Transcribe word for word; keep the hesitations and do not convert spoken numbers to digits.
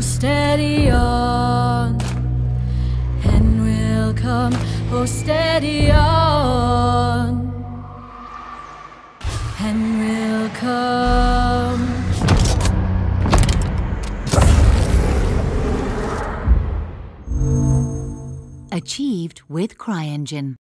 steady on, and we'll come, oh steady on, and we'll come. Achieved with CryEngine.